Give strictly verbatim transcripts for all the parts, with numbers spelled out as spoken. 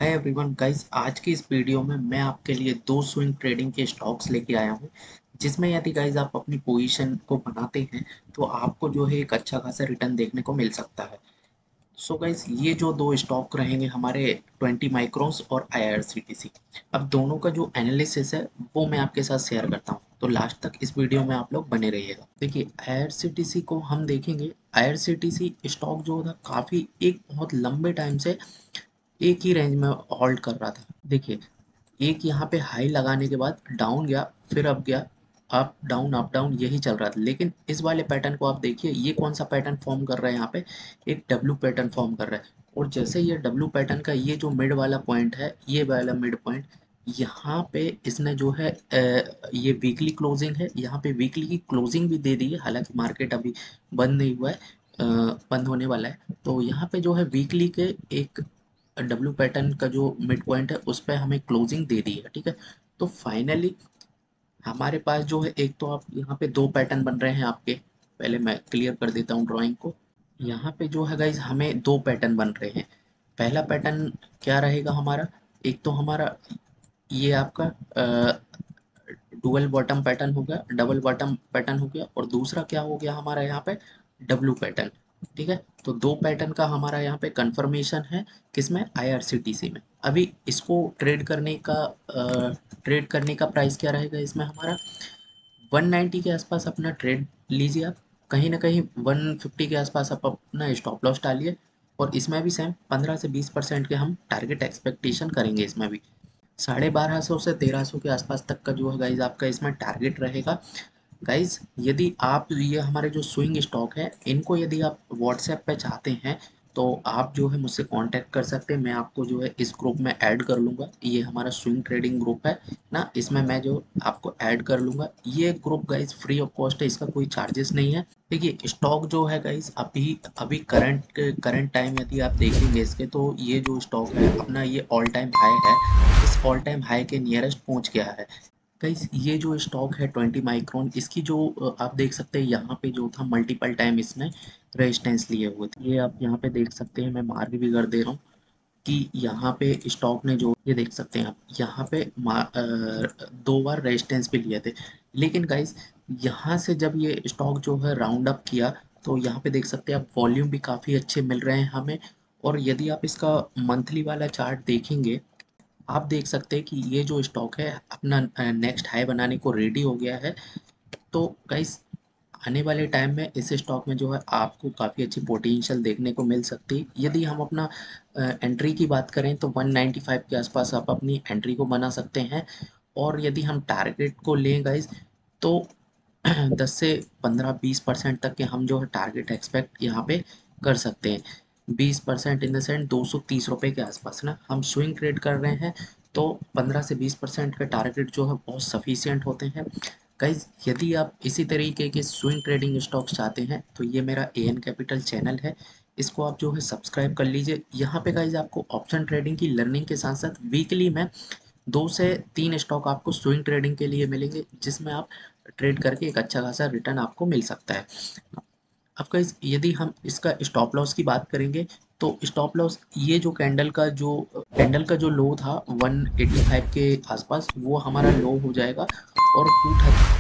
Hi everyone guys, आज की इस वीडियो में मैं आपके लिए दो स्विंग ट्रेडिंग के स्टॉक्स लेके आया हूँ, जिसमें यदि गाइस आप अपनी पोजीशन को बनाते हैं तो आपको जो है एक अच्छा खासा रिटर्न देखने को मिल सकता है। सो गाइस, ये जो दो स्टॉक रहेंगे हमारे ट्वेंटी माइक्रोन्स और आईआरसीटीसी। अब दोनों का जो एनालिसिस है वो मैं आपके साथ शेयर करता हूँ, तो लास्ट तक इस वीडियो में आप लोग बने रहिएगा। देखिए, आईआरसीटीसी को हम देखेंगे। आईआरसीटीसी स्टॉक जो था काफ़ी एक बहुत लंबे टाइम से एक ही रेंज में होल्ड कर रहा था। देखिए, एक यहाँ पे हाई लगाने के बाद डाउन गया, फिर अप गया, अप डाउन अप डाउन यही चल रहा था। लेकिन इस वाले पैटर्न को आप देखिए, ये कौन सा पैटर्न फॉर्म कर रहा है, यहाँ पे एक डब्ल्यू पैटर्न फॉर्म कर रहा है। और जैसे ये डब्ल्यू पैटर्न का ये जो मिड वाला पॉइंट है, ये वाला मिड पॉइंट, यहाँ पे इसने जो है अ, ये वीकली क्लोजिंग है, यहाँ पे वीकली की क्लोजिंग भी दे दी है। हालांकि मार्केट अभी बंद नहीं हुआ है, अ, बंद होने वाला है। तो यहाँ पे जो है वीकली के एक डब्ल्यू पैटर्न का जो मिड पॉइंट है उस पर हमें क्लोजिंग दे दी है, ठीक है। तो फाइनली हमारे पास जो है, एक तो आप यहाँ पे दो पैटर्न बन रहे हैं आपके। पहले मैं क्लियर कर देता हूँ ड्राइंग को। यहाँ पे जो है गाइज हमें दो पैटर्न बन रहे हैं। पहला पैटर्न क्या रहेगा हमारा, एक तो हमारा ये आपका डुअल बॉटम पैटर्न हो गया, डबल बॉटम पैटर्न हो गया, और दूसरा क्या हो गया हमारा यहाँ पे डब्ल्यू पैटर्न। ठीक है, तो दो पैटर्न का हमारा यहाँ पे कंफर्मेशन है। किसमें? आईआरसीटीसी में। अभी इसको ट्रेड करने का ट्रेड करने का प्राइस क्या रहेगा इसमें हमारा, वन नाइंटी के आसपास अपना ट्रेड लीजिए आप। कहीं ना कहीं वन फिफ्टी के आसपास आप अपना स्टॉप लॉस डालिए। और इसमें भी सेम पंद्रह से बीस परसेंट के हम टारगेट एक्सपेक्टेशन करेंगे। इसमें भी साढ़े बारह सौ से तेरह सौ के आसपास तक का जो है गाइज आपका इसमें टारगेट रहेगा। गाइज, यदि आप ये हमारे जो स्विंग स्टॉक है इनको यदि आप व्हाट्सएप पे चाहते हैं तो आप जो है मुझसे कांटेक्ट कर सकते हैं। मैं आपको जो है इस ग्रुप में ऐड कर लूँगा। ये हमारा स्विंग ट्रेडिंग ग्रुप है ना, इसमें मैं जो आपको ऐड कर लूँगा। ये group guys free of cost है, इसका कोई चार्जेस नहीं है। देखिए, स्टॉक जो है गाइज अभी अभी करंट करंट टाइम यदि आप देखेंगे इसके, तो ये जो स्टॉक है अपना ये ऑल टाइम हाई है। इस ऑल टाइम हाई के नियरेस्ट पहुंच गया है। गाइस, ये जो स्टॉक है ट्वेंटी माइक्रोन, इसकी जो अ, आप देख सकते हैं यहाँ पे जो था मल्टीपल टाइम इसने रेजिस्टेंस लिए हुए थे। ये आप यहाँ पे देख सकते हैं, मैं मार्क भी कर दे रहा हूँ कि यहाँ पे स्टॉक ने जो, ये देख सकते हैं आप यहाँ पे मा- अ, दो बार रेजिस्टेंस भी लिए थे। लेकिन गाइस, यहाँ से जब ये स्टॉक जो है राउंड अप किया, तो यहाँ पे देख सकते हैं आप वॉल्यूम भी काफ़ी अच्छे मिल रहे हैं हमें। और यदि आप इसका मंथली वाला चार्ट देखेंगे, आप देख सकते हैं कि ये जो स्टॉक है अपना नेक्स्ट हाई बनाने को रेडी हो गया है। तो गाइस, आने वाले टाइम में इस स्टॉक में जो है आपको काफ़ी अच्छी पोटेंशियल देखने को मिल सकती है। यदि हम अपना एंट्री की बात करें तो वन नाइंटी फाइव के आसपास आप अपनी एंट्री को बना सकते हैं। और यदि हम टारगेट को लें गाइस, तो दस से पंद्रह बीस परसेंट तक के हम जो है टारगेट एक्सपेक्ट यहाँ पे कर सकते हैं। बीस परसेंट इन द सेंस दो सौ तीस रुपये के आसपास ना, हम स्विंग ट्रेड कर रहे हैं। तो पंद्रह से बीस परसेंट का टारगेट जो है बहुत सफिशियंट होते हैं। गाइज, यदि आप इसी तरीके के स्विंग ट्रेडिंग स्टॉक्स चाहते हैं तो ये मेरा ए एन कैपिटल चैनल है, इसको आप जो है सब्सक्राइब कर लीजिए। यहाँ पे गाइज आपको ऑप्शन ट्रेडिंग की लर्निंग के साथ साथ वीकली में दो से तीन स्टॉक आपको स्विंग ट्रेडिंग के लिए मिलेंगे, जिसमें आप ट्रेड करके एक अच्छा खासा रिटर्न आपको मिल सकता है आपका। इस यदि हम इसका स्टॉप लॉस की बात करेंगे, तो स्टॉप लॉस ये जो कैंडल का जो कैंडल का जो लो था वन एटी फाइव के आसपास, वो हमारा लो हो जाएगा। और टू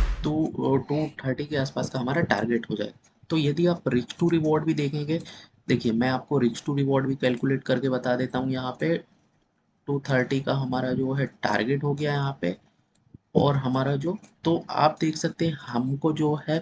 टू टू थर्टी के आसपास का हमारा टारगेट हो जाएगा। तो यदि आप रिस्क टू रिवॉर्ड भी देखेंगे, देखिए मैं आपको रिस्क टू रिवॉर्ड भी कैलकुलेट करके बता देता हूँ। यहाँ पे टू थर्टी का हमारा जो है टारगेट हो गया यहाँ पे। और हमारा जो, तो आप देख सकते हैं हमको जो है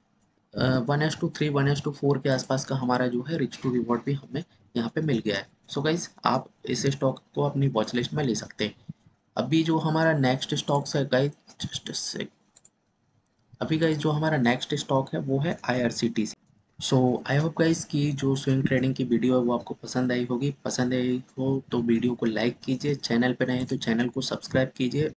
one is to three one is to four के आसपास का हमारा जो है रिच टू रिवॉर्ड भी हमें यहाँ पे मिल गया है। सो गाइज, आप इस स्टॉक को अपनी वॉच लिस्ट में ले सकते हैं। अभी जो हमारा नेक्स्ट स्टॉक्स है गाइज, जस्ट से अभी गाइज जो हमारा नेक्स्ट स्टॉक है वो है IRCTC. So I hope guys कि जो स्विंग ट्रेडिंग की वीडियो है वो आपको पसंद आई होगी। पसंद आई हो तो वीडियो को लाइक कीजिए, चैनल पर नए हैं तो चैनल को सब्सक्राइब कीजिए।